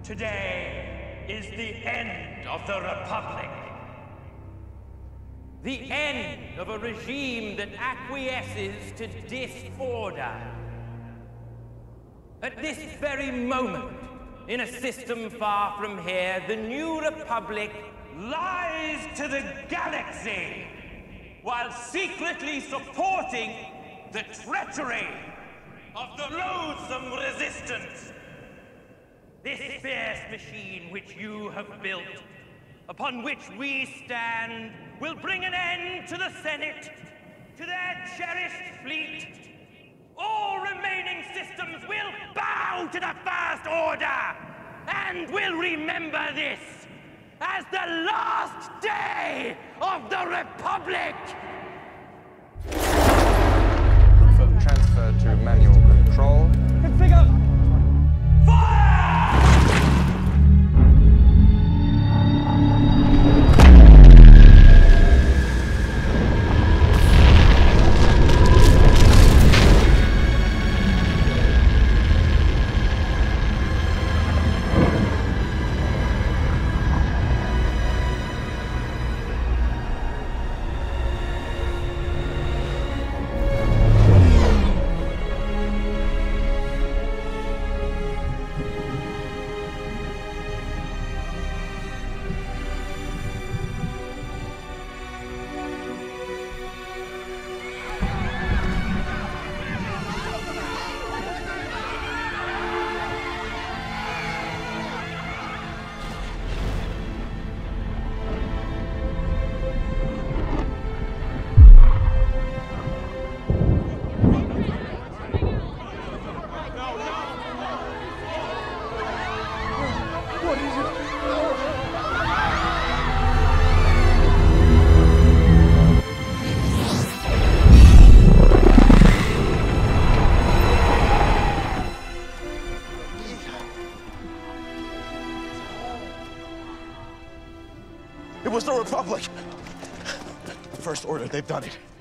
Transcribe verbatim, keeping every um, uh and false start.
Today is the end of the Republic. The end of a regime that acquiesces to disorder. At this very moment, in a system far from here, the new Republic lies to the galaxy, while secretly supporting the treachery of the loathsome resistance. This fierce machine which you have built, upon which we stand, will bring an end to the Senate, to their cherished fleet. All remaining systems will bow to the First Order, and will remember this as the last day of the Republic! Confirm transfer to manual control. Configure! Fire! It was the Republic. First Order, they've done it.